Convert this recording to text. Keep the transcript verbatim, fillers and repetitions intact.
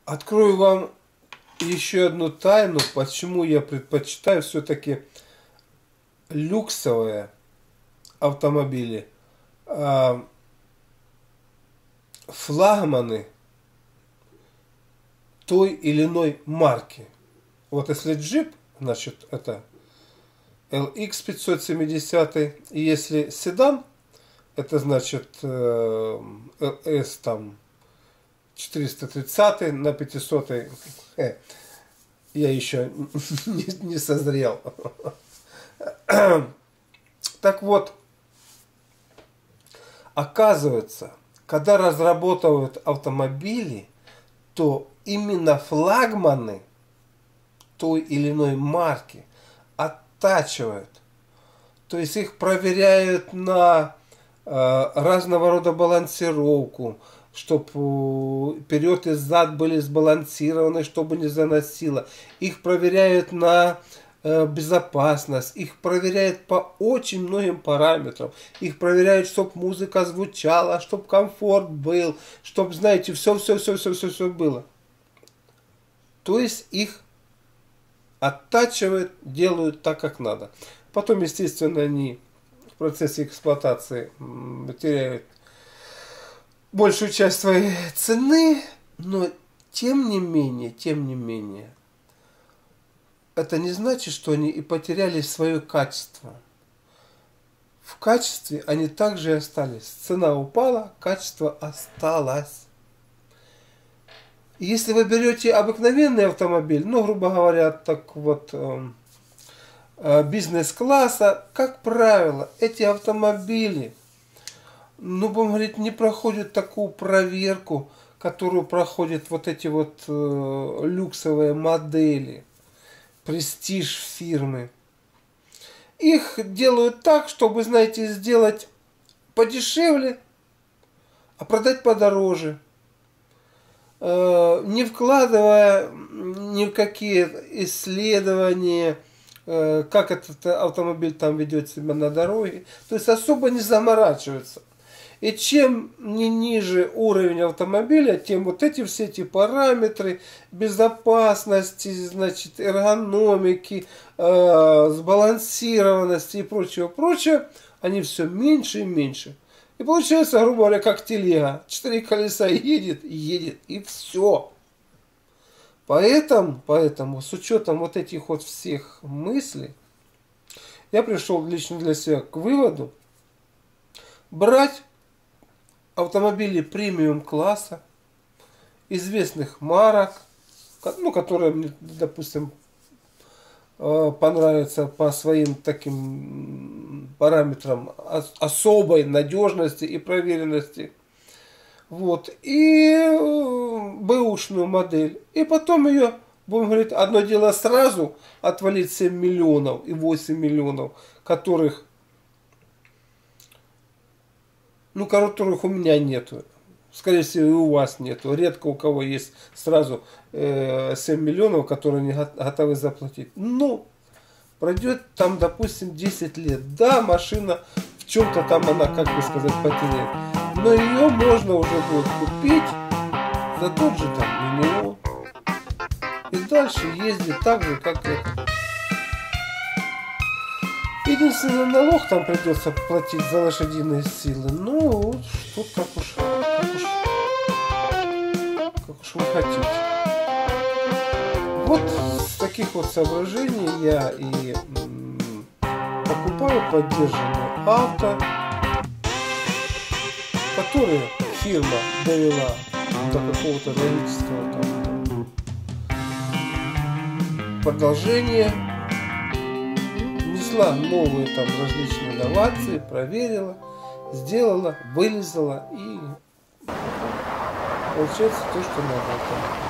Открою вам еще одну тайну, почему я предпочитаю все-таки люксовые автомобили. А флагманы той или иной марки. Вот если джип, значит это эл икс пятьсот семьдесят, и если седан, это значит эл эс там четыреста тридцать на пятьсот. Э, я еще не, не созрел. Так вот, оказывается, когда разрабатывают автомобили, то именно флагманы той или иной марки оттачивают. То есть их проверяют на э, разного рода балансировку, чтобы вперед и зад были сбалансированы, чтобы не заносило. Их проверяют на э, безопасность, их проверяют по очень многим параметрам. Их проверяют, чтобы музыка звучала, чтобы комфорт был, чтобы, знаете, все-все-все-все-все было. То есть их оттачивают, делают так, как надо. Потом, естественно, они в процессе эксплуатации теряют большую часть своей цены, но тем не менее, тем не менее, это не значит, что они и потеряли свое качество. В качестве они также остались. Цена упала, качество осталось. Если вы берете обыкновенный автомобиль, ну, грубо говоря, так вот, э, э, бизнес-класса, как правило, эти автомобили, ну, будем говорить, не проходят такую проверку, которую проходят вот эти вот э, люксовые модели, престиж фирмы. Их делают так, чтобы, знаете, сделать подешевле, а продать подороже. Э, не вкладывая ни в какие исследования, э, как этот автомобиль там ведет себя на дороге. То есть особо не заморачиваются. И чем не ниже уровень автомобиля, тем вот эти все эти параметры безопасности, значит, эргономики, э, сбалансированности и прочего, прочего, они все меньше и меньше. И получается, грубо говоря, как телега. Четыре колеса едет, едет, и все. Поэтому, поэтому, с учетом вот этих вот всех мыслей, я пришел лично для себя к выводу брать автомобили премиум класса, известных марок, ну, которые мне, допустим, понравятся по своим таким параметрам особой надежности и проверенности. Вот. И бэушную модель. И потом ее, будем говорить, одно дело сразу отвалить семь миллионов и восемь миллионов, которых Ну, которых у меня нету. Скорее всего, и у вас нету. Редко у кого есть сразу э, семь миллионов, которые не готовы заплатить. Ну, пройдет там, допустим, десять лет. Да, машина в чем-то там она, как бы сказать, потеряет. Но ее можно уже будет купить за тот же там миллион. И дальше ездить так же, как это. Единственный налог там придется платить за лошадиные силы. Ну, тут как уж, как уж, как уж вы хотите. Вот с таких вот соображений я и м, покупаю поддержанное авто, которое фирма довела до какого-то логического там продолжения. Новые там различные инновации, проверила, сделала, вылезала и получается то, что надо.